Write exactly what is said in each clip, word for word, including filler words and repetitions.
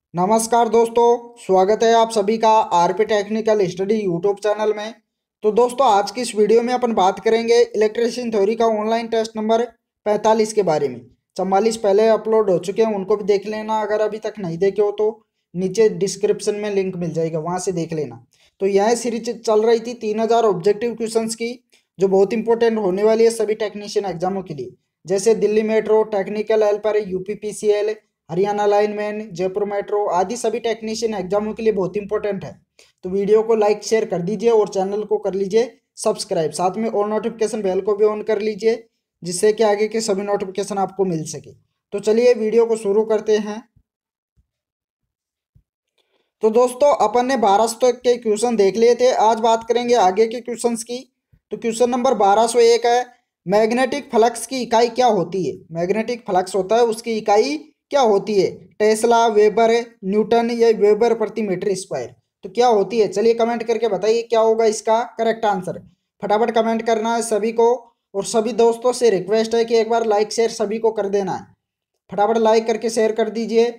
नमस्कार दोस्तों, स्वागत है आप सभी का RP technical study YouTube channel में। तो दोस्तों, आज की इस वीडियो में अपन बात करेंगे इलेक्ट्रिशियन थ्योरी का ऑनलाइन टेस्ट नंबर पैंतालीस के बारे में। चवालीस पहले अपलोड हो चुके हैं, उनको भी देख लेना। अगर अभी तक नहीं देखे हो तो नीचे डिस्क्रिप्शन में लिंक मिल जाएगा, वहाँ से देख लेना। तो यह सीरीज चल रही थी तीन हजार ऑब्जेक्टिव क्वेश्चन की, जो बहुत इंपॉर्टेंट होने वाली है सभी टेक्नीशियन एग्जामों के लिए, जैसे Delhi metro, technical helper, UPPCL, Haryana lineman, Jaipur metro आदि सभी टेक्नीशियन एग्जामों के लिए बहुत इंपॉर्टेंट है। तो वीडियो को लाइक शेयर कर दीजिए और चैनल को कर लीजिए सब्सक्राइब। साथ में और नोटिफिकेशन बेल को भी ऑन कर लीजिए, जिससे कि आगे के सभी नोटिफिकेशन आपको मिल सके। तो चलिए वीडियो को शुरू करते हैं। तो दोस्तों, अपन ने बारह सौ तक के क्वेश्चन देख लिए थे, आज बात करेंगे आगे के क्वेश्चंस की। तो क्वेश्चन नंबर बारह सौ एक है, मैग्नेटिक फ्लक्स की इकाई क्या होती है। मैग्नेटिक फ्लक्स होता है, उसकी इकाई क्या होती है। टेस्ला, वेबर, न्यूटन या वेबर प्रति मीटर स्क्वायर। तो क्या होती है, चलिए कमेंट करके बताइए क्या होगा इसका करेक्ट आंसर। फटाफट कमेंट करना है सभी को, और सभी दोस्तों से रिक्वेस्ट है कि एक बार लाइक शेयर सभी को कर देना है। फटाफट लाइक करके शेयर कर दीजिए।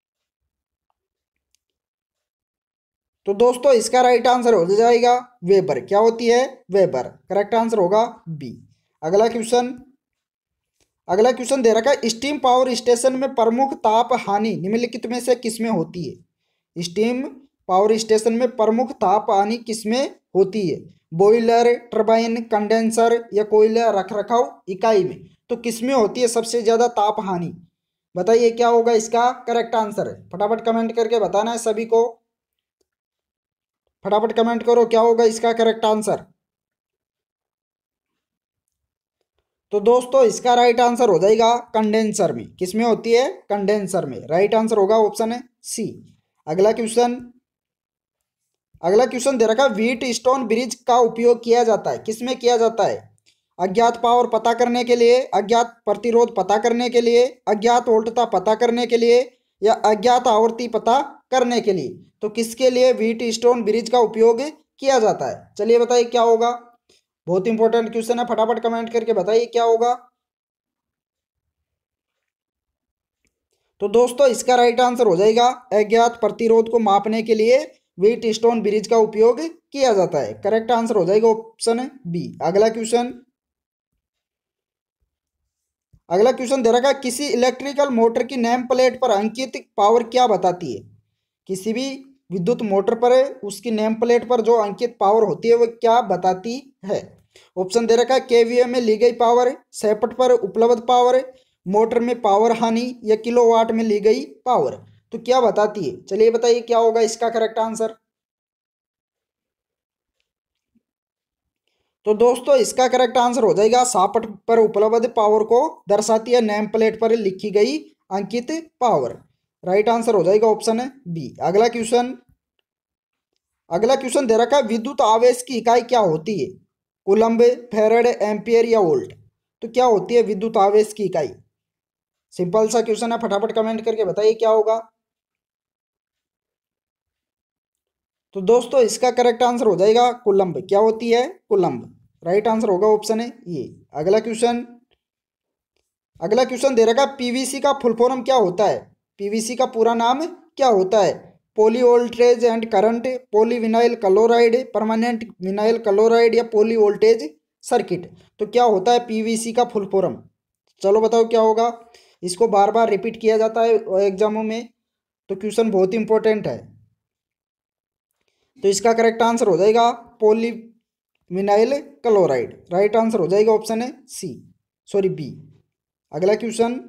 तो दोस्तों, इसका राइट आंसर हो जाएगा वेबर। क्या होती है, वेबर। करेक्ट आंसर होगा बी। अगला क्वेश्चन अगला क्वेश्चन दे रखा है, स्टीम पावर स्टेशन में प्रमुख ताप हानि निम्नलिखित में से किसमें होती है। स्टीम पावर स्टेशन में प्रमुख ताप हानि किसमें होती है। बॉयलर, टरबाइन, कंडेंसर या कोयला रख रखाव इकाई में। तो किसमें होती है सबसे ज्यादा ताप हानि, बताइए क्या होगा इसका करेक्ट आंसर। फटाफट कमेंट करके बताना है सभी को। फटाफट कमेंट करो क्या होगा इसका करेक्ट आंसर। तो दोस्तों, इसका राइट आंसर हो जाएगा कंडेंसर में। किसमें होती है, कंडेंसर में। राइट आंसर होगा ऑप्शन है सी। अगला क्वेश्चन अगला क्वेश्चन दे रखा है, व्हीट स्टोन ब्रिज का उपयोग किया जाता है, किसमें किया जाता है। अज्ञात पावर पता करने के लिए, अज्ञात प्रतिरोध पता करने के लिए, अज्ञात वोल्टता पता करने के लिए या अज्ञात आवर्ती पता करने के लिए। तो किसके लिए व्हीट स्टोन ब्रिज का उपयोग किया जाता है, चलिए बताइए क्या होगा। बहुत इंपॉर्टेंट क्वेश्चन है, फटाफट कमेंट करके बताइए क्या होगा। तो दोस्तों, इसका राइट आंसर हो जाएगा अज्ञात प्रतिरोध को मापने के लिए व्हीट स्टोन ब्रिज का उपयोग किया जाता है। करेक्ट आंसर हो जाएगा ऑप्शन बी। अगला क्वेश्चन अगला क्वेश्चन दे रखा है, किसी इलेक्ट्रिकल मोटर की नेम प्लेट पर अंकित पावर क्या बताती है। किसी भी विद्युत मोटर पर उसकी नेम प्लेट पर जो अंकित पावर होती है वो क्या बताती है। ऑप्शन दे रखा है, केवीए में ली गई पावर, सेपट पर उपलब्ध पावर, मोटर में पावर हानि या किलोवाट में ली गई पावर। तो क्या बताती है, चलिए बताइए क्या होगा इसका करेक्ट आंसर। तो दोस्तों, इसका करेक्ट आंसर हो जाएगा सापट पर उपलब्ध पावर को दर्शाती है नेम प्लेट पर लिखी गई अंकित पावर। राइट आंसर हो जाएगा ऑप्शन है बी। अगला क्वेश्चन अगला क्वेश्चन दे रखा है, विद्युत आवेश की इकाई क्या होती है। कूलम्ब, फैराड, एम्पियर या वोल्ट। तो क्या होती है विद्युत आवेश की इकाई। सिंपल सा क्वेश्चन है, फटाफट कमेंट करके बताइए क्या होगा। तो दोस्तों, इसका करेक्ट आंसर हो जाएगा कूलम्ब। क्या होती है, कूलम्ब। राइट आंसर होगा ऑप्शन है ये। अगला क्वेश्चन अगला क्वेश्चन दे रखा है, पीवीसी का फुल फॉर्म क्या होता है। पीवीसी का पूरा नाम क्या होता है। Poly voltage and current, poly vinyl chloride, permanent vinyl chloride या पॉली वोल्टेज सर्किट। तो क्या होता है पीवीसी का फुल फॉर्म, चलो बताओ क्या होगा। इसको बार बार रिपीट किया जाता है एग्जामों में, तो क्वेश्चन बहुत इंपॉर्टेंट है। तो इसका करेक्ट आंसर हो जाएगा poly vinyl chloride. Right answer हो जाएगा ऑप्शन है सी, सॉरी बी। अगला क्वेश्चन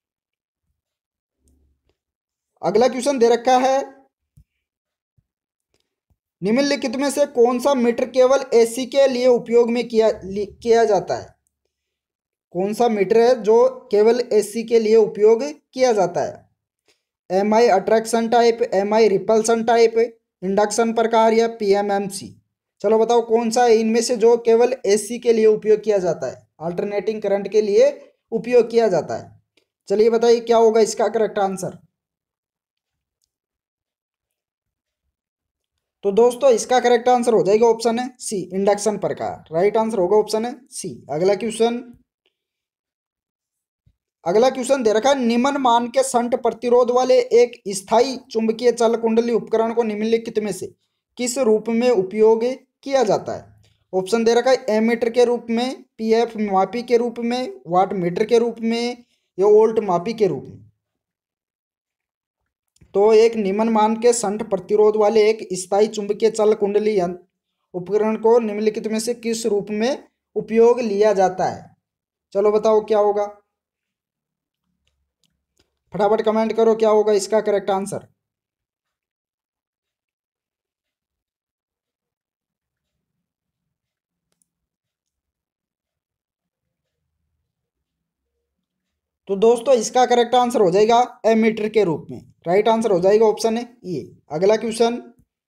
अगला क्वेश्चन दे रखा है, निम्नलिखित में से कौन सा मीटर केवल एसी के लिए उपयोग में किया किया जाता है। कौन सा मीटर है जो केवल एसी के लिए उपयोग किया जाता है। M I attraction type, M I repulsion type, induction प्रकार या पीएमएमसी। चलो बताओ कौन सा है इनमें से जो केवल एसी के लिए उपयोग किया जाता है, अल्टरनेटिंग करंट के लिए उपयोग किया जाता है। चलिए बताइए क्या होगा इसका करेक्ट आंसर। तो दोस्तों, इसका करेक्ट आंसर हो जाएगा ऑप्शन है सी, इंडक्शन प्रकार। राइट आंसर होगा ऑप्शन है सी। अगला क्वेश्चन अगला क्वेश्चन दे रखा है, निम्न मान के संट प्रतिरोध वाले एक स्थायी चुंबकीय चल कुंडली उपकरण को निम्नलिखित में से किस रूप में उपयोग किया जाता है। ऑप्शन दे रखा है, एमीटर के रूप में, पीएफ मापी के रूप में, वाट मीटर के रूप में, या वोल्ट मापी के रूप में। तो एक निम्न मान के संट प्रतिरोध वाले एक स्थायी चुंबकीय चल कुंडली उपकरण को निम्नलिखित में से किस रूप में उपयोग लिया जाता है। चलो बताओ क्या होगा, फटाफट कमेंट करो क्या होगा इसका करेक्ट आंसर। तो दोस्तों इसका करेक्ट आंसर हो जाएगा एमीटर के रूप में। राइट आंसर हो जाएगा ऑप्शन है ये। अगला क्वेश्चन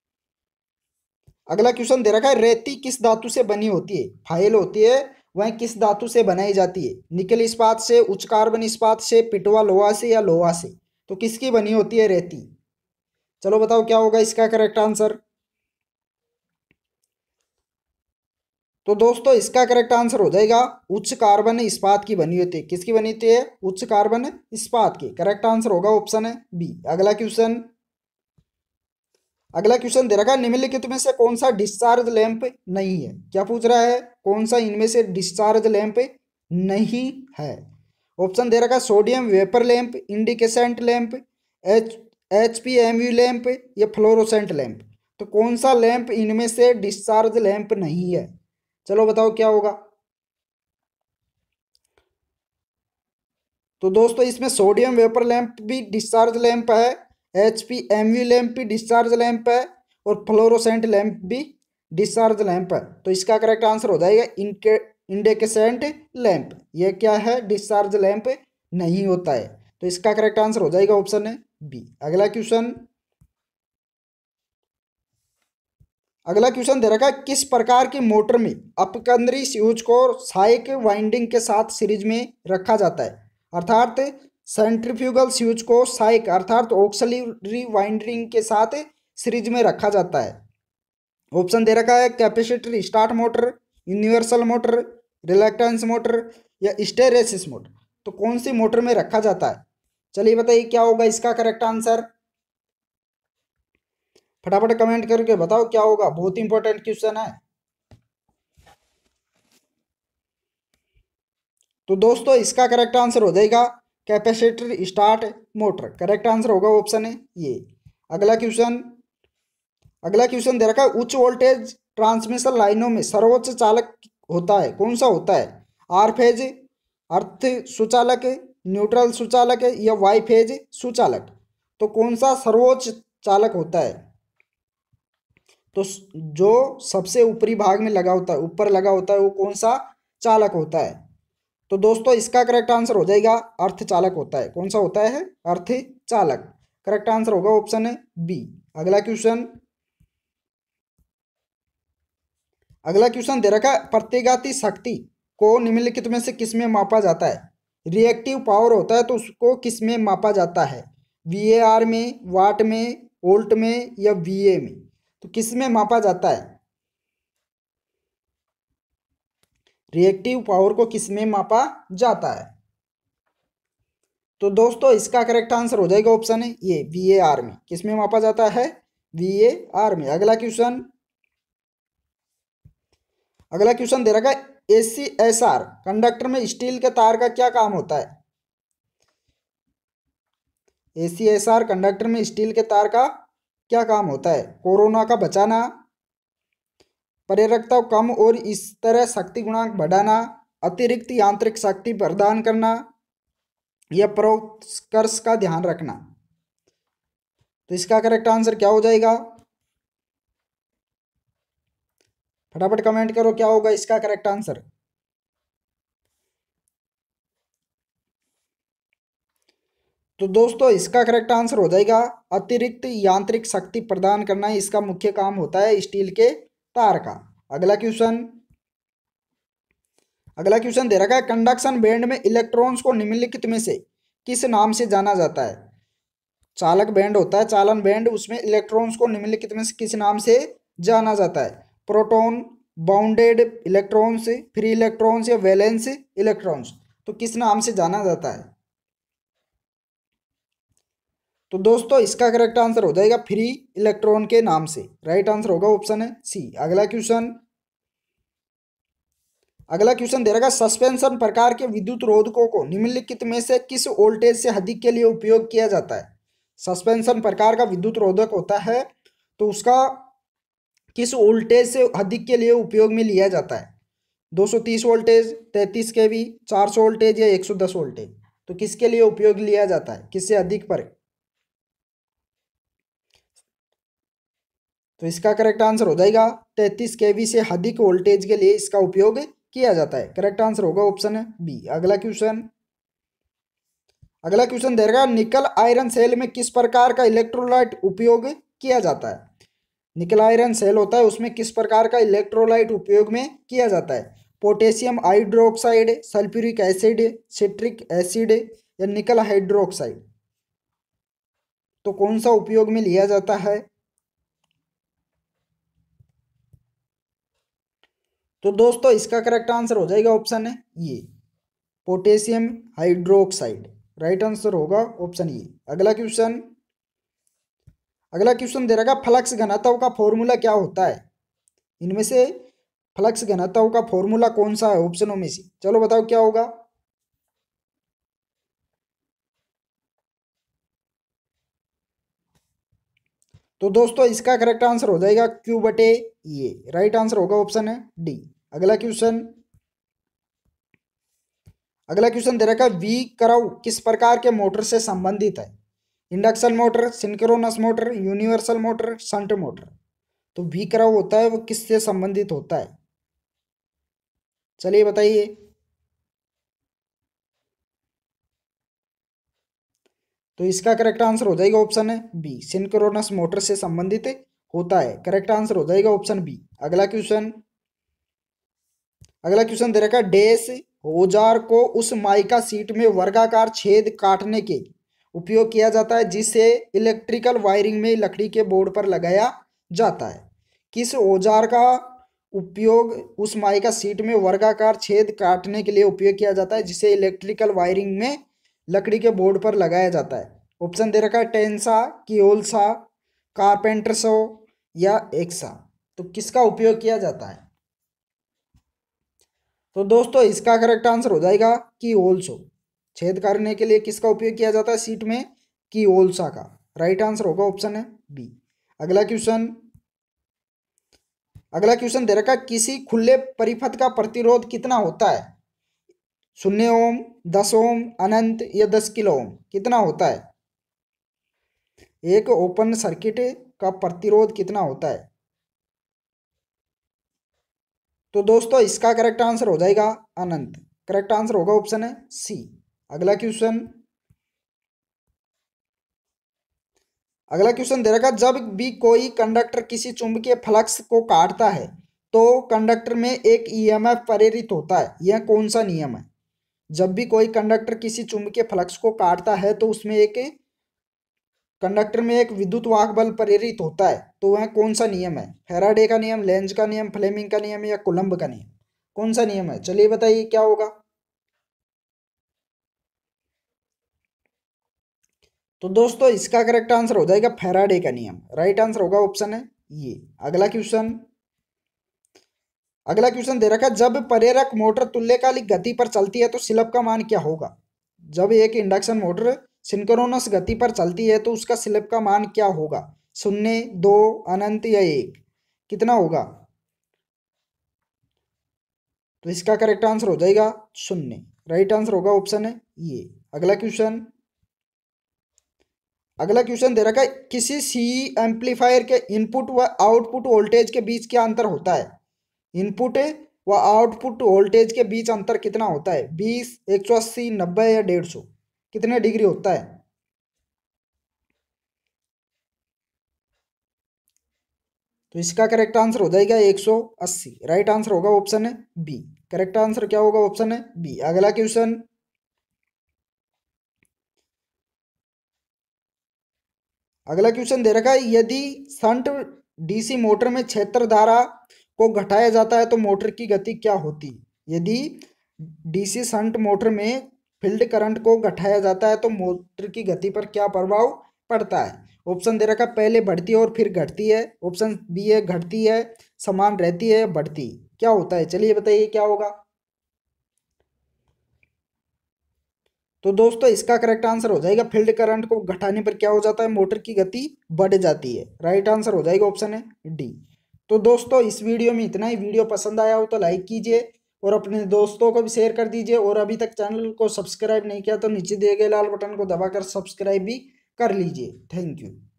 अगला क्वेश्चन दे रखा है, रेती किस धातु से बनी होती है। फाइल होती है वह किस धातु से बनाई जाती है। निकल इस्पात से, उच्च कार्बन इस्पात से, पिटवा लोहा से, या लोहा से। तो किसकी बनी होती है रेती। चलो बताओ क्या होगा इसका करेक्ट आंसर। तो दोस्तों इसका करेक्ट आंसर हो जाएगा उच्च कार्बन इस्पात की बनी होती है। किसकी बनी होती है, उच्च कार्बन इस्पात की। करेक्ट आंसर होगा ऑप्शन है बी। अगला क्वेश्चन अगला क्वेश्चन दे रखा है, निम्नलिखित में से कौन सा डिस्चार्ज लैंप नहीं है। क्या पूछ रहा है, कौन सा इनमें से डिस्चार्ज लैंप नहीं है। ऑप्शन दे रखा है, sodium vapour lamp, incandescent lamp, H H P M U lamp, या फ्लोरोसेंट लैंप। तो कौन सा लैंप इनमें से डिस्चार्ज लैंप नहीं है। चलो बताओ क्या होगा। तो दोस्तों इसमें सोडियम वेपर लैंप भी डिस्चार्ज लैंप है, H P M U lamp भी डिस्चार्ज लैंप है, और फ्लोरोसेंट लैंप भी डिस्चार्ज लैंप है। तो इसका करेक्ट आंसर हो जाएगा इनके इंडेकेसेंट लैंप। यह क्या है, डिस्चार्ज लैंप नहीं होता है। तो इसका करेक्ट आंसर हो जाएगा ऑप्शन है बी। अगला क्वेश्चन अगला क्वेश्चन दे रखा है, किस प्रकार की मोटर में अपकेंद्री स्विच को सहायक वाइंडिंग के साथ सीरीज में रखा जाता है। अर्थात सेंट्रीफ्यूगल स्विच को सहायक अर्थात ऑक्सिलरी वाइंडिंग के साथ सीरीज में रखा जाता है। ऑप्शन दे रखा है, capacitor start motor, universal motor, reluctance motor, या हिस्टैरिसीस मोटर। तो कौन सी मोटर में रखा जाता है। चलिए बताइए क्या होगा इसका करेक्ट आंसर। फटाफट कमेंट करके बताओ क्या होगा, बहुत इंपॉर्टेंट क्वेश्चन है। तो दोस्तों इसका करेक्ट आंसर हो जाएगा capacitor start motor. Correct answer होगा ऑप्शन है ये। अगला क्वेश्चन अगला क्वेश्चन दे रखा है, उच्च वोल्टेज ट्रांसमिशन लाइनों में सर्वोच्च चालक होता है, कौन सा होता है। आर फेज अर्थ सुचालक, न्यूट्रल सुचालक, या वाई फेज सुचालक। तो कौन सा सर्वोच्च चालक होता है। तो जो सबसे ऊपरी भाग में लगा होता है, ऊपर लगा होता है, वो कौन सा चालक होता है। तो दोस्तों इसका करेक्ट आंसर हो जाएगा अर्थ चालक होता है। कौन सा होता है, अर्थ चालक। करेक्ट आंसर होगा ऑप्शन है बी। अगला क्वेश्चन अगला क्वेश्चन दे रखा है, प्रतिघाती शक्ति को निम्नलिखित में से किस में मापा जाता है। रिएक्टिव पावर होता है तो उसको किस में मापा जाता है। वीएआर में, वाट में, वोल्ट में, या वीए में। तो किस में मापा जाता है। रिएक्टिव पावर को किस में मापा जाता है। तो दोस्तों इसका करेक्ट आंसर हो जाएगा ऑप्शन है ये, वीएआर में। किस में मापा जाता है, वीएआर में। अगला क्वेश्चन अगला क्वेश्चन दे रखा है, एसीएसआर कंडक्टर में स्टील के तार का क्या काम होता है। एसीएसआर कंडक्टर में स्टील के तार का क्या काम होता है। कोरोना का बचाना, प्रेरकता कम और इस तरह शक्ति गुणांक बढ़ाना, अतिरिक्त यांत्रिक शक्ति प्रदान करना, या परोत्कर्ष का ध्यान रखना। तो इसका करेक्ट आंसर क्या हो जाएगा, फटाफट कमेंट करो क्या होगा इसका करेक्ट आंसर। तो दोस्तों इसका करेक्ट आंसर हो जाएगा अतिरिक्त यांत्रिक शक्ति प्रदान करना इसका मुख्य काम होता है स्टील के तार का। अगला क्वेश्चन अगला क्वेश्चन दे रखा है, कंडक्शन बैंड में इलेक्ट्रॉन्स को निम्नलिखित में से किस नाम से जाना जाता है। चालक बैंड होता है, चालन बैंड, उसमें इलेक्ट्रॉन्स को निम्नलिखित में से किस नाम से जाना जाता है। Proton, bounded electrons, free electrons, या वैलेंस इलेक्ट्रॉन्स। तो किस नाम से जाना जाता है। तो दोस्तों इसका करेक्ट आंसर हो जाएगा फ्री इलेक्ट्रॉन के नाम से। राइट आंसर होगा ऑप्शन है सी। अगला क्वेश्चन अगला क्वेश्चन दे रखा सस्पेंशन प्रकार के विद्युत रोधकों को निम्नलिखित में से किस वोल्टेज से अधिक के लिए उपयोग किया जाता है। सस्पेंशन प्रकार का विद्युत रोधक होता है तो उसका किस वोल्टेज से अधिक के लिए उपयोग में लिया जाता है। दो सौ तीस वोल्टेज, तैंतीस केवी, चार सौ वोल्टेज या एक सौ दस वोल्टेज। तो किसके लिए उपयोग लिया जाता है, किससे अधिक पर। तो इसका करेक्ट आंसर हो जाएगा तैंतीस केवी से अधिक वोल्टेज के लिए इसका उपयोग किया जाता है। करेक्ट आंसर होगा ऑप्शन है बी। अगला क्वेश्चन अगला क्वेश्चन दे रहा निकल आयरन सेल में किस प्रकार का इलेक्ट्रोलाइट उपयोग किया जाता है। निकल आयरन सेल होता है उसमें किस प्रकार का इलेक्ट्रोलाइट उपयोग में किया जाता है। Potassium hydroxide, sulphuric acid, citric acid या निकल हाइड्रोक्साइड। तो कौन सा उपयोग में लिया जाता है। तो दोस्तों इसका करेक्ट आंसर हो जाएगा ऑप्शन है ये, पोटेशियम हाइड्रोक्साइड। राइट आंसर होगा ऑप्शन ये। अगला क्वेश्चन अगला क्वेश्चन दे रखा फ्लक्स घनत्व का फॉर्मूला क्या होता है। इनमें से फ्लक्स घनत्व का फॉर्मूला कौन सा है ऑप्शनों में से, चलो बताओ क्या होगा। तो दोस्तों इसका करेक्ट आंसर हो जाएगा क्यू बटे ये। राइट आंसर होगा ऑप्शन है डी। अगला क्वेश्चन अगला क्वेश्चन दे रखा वी कर्व किस प्रकार के मोटर से संबंधित है। Induction motor, synchronous motor, universal motor, shunt motor. तो वी कर्व होता है वो किससे संबंधित होता है, चलिए बताइए। तो इसका करेक्ट आंसर हो जाएगा ऑप्शन है बी, सिंक्रोनस मोटर से संबंधित होता है। करेक्ट आंसर हो जाएगा ऑप्शन बी। अगला क्वेश्चन अगला क्वेश्चन दे रखा है डैश औजार को उस माइका सीट में वर्गाकार छेद काटने के उपयोग किया जाता है जिसे इलेक्ट्रिकल वायरिंग में लकड़ी के बोर्ड पर लगाया जाता है। किस औजार का उपयोग उस माइका सीट में वर्गाकार छेद काटने के लिए उपयोग किया जाता है जिसे इलेक्ट्रिकल वायरिंग में लकड़ी के बोर्ड पर लगाया जाता है। ऑप्शन दे रखा है टेंसा, कियोल्सा, कारपेंटर सो या एक्सा। तो किसका उपयोग किया जाता है। तो दोस्तों इसका करेक्ट आंसर हो जाएगा की ओल्सो। छेद करने के लिए किसका उपयोग किया जाता है सीट में, की ओल्सा का। राइट आंसर होगा ऑप्शन है बी। अगला क्वेश्चन अगला क्वेश्चन दे रखा किसी खुले परिपथ का प्रतिरोध कितना होता है। शून्य ओम, दस ओम, अनंत या दस किलो ओम। कितना होता है। एक ओपन सर्किट का प्रतिरोध कितना होता है। तो दोस्तों इसका करेक्ट आंसर हो जाएगा अनंत। करेक्ट आंसर होगा ऑप्शन है सी। अगला क्वेश्चन अगला क्वेश्चन दे रखा जब भी कोई कंडक्टर किसी चुंबकीय फ्लक्स को काटता है तो कंडक्टर में एक ईएमएफ प्रेरित होता है। यह कौन सा नियम है। जब भी कोई कंडक्टर किसी चुंबकीय फ्लक्स को काटता है तो उसमें एक कंडक्टर में एक विद्युत वाहक बल प्रेरित होता है। तो वह कौन सा नियम है। फैराडे का नियम, लेंज का नियम, फ्लेमिंग का नियम या कूलम्ब का नियम। कौन सा नियम है, चलिए बताइए क्या होगा। तो दोस्तों इसका करेक्ट आंसर हो जाएगा फैराडे का नियम। राइट आंसर होगा ऑप्शन है ये। अगला क्वेश्चन अगला क्वेश्चन दे रखा है जब प्रेरक मोटर तुल्यकालिक गति पर चलती है तो स्लिप का मान क्या होगा। जब एक इंडक्शन मोटर सिंक्रोनस गति पर चलती है तो उसका स्लिप का मान क्या होगा। शून्य, दो, अनंत या एक। कितना होगा। तो इसका करेक्ट आंसर हो जाएगा शून्य। राइट आंसर होगा ऑप्शन है ये। अगला क्वेश्चन अगला क्वेश्चन दे रखा है किसी सी एम्पलीफायर के इनपुट व आउटपुट वोल्टेज के बीच क्या अंतर होता है। इनपुट व आउटपुट वोल्टेज के बीच अंतर कितना होता है। बीस, एक सौ अस्सी, नब्बे या डेढ़ सौ। कितने डिग्री होता है। तो इसका करेक्ट आंसर हो जाएगा एक सौ अस्सी। राइट आंसर होगा ऑप्शन है बी। करेक्ट आंसर क्या होगा, ऑप्शन है बी। अगला क्वेश्चन अगला क्वेश्चन दे रखा है यदि शंट डीसी मोटर में क्षेत्र धारा को घटाया जाता है तो मोटर की गति क्या होती है। यदि डीसी शंट मोटर में फील्ड करंट को घटाया जाता है तो मोटर की गति पर क्या प्रभाव पड़ता है। ऑप्शन दे रखा पहले बढ़ती है और फिर घटती है। ऑप्शन बी है घटती है, समान रहती है, बढ़ती। क्या होता है, चलिए बताइए क्या होगा। तो दोस्तों इसका करेक्ट आंसर हो जाएगा फील्ड करंट को घटाने पर क्या हो जाता है, मोटर की गति बढ़ जाती है। राइट आंसर हो जाएगा ऑप्शन है डी। तो दोस्तों इस वीडियो में इतना ही। वीडियो पसंद आया हो तो लाइक कीजिए और अपने दोस्तों को भी शेयर कर दीजिए, और अभी तक चैनल को सब्सक्राइब नहीं किया तो नीचे दिए गए लाल बटन को दबाकर सब्सक्राइब भी कर लीजिए। Thank you.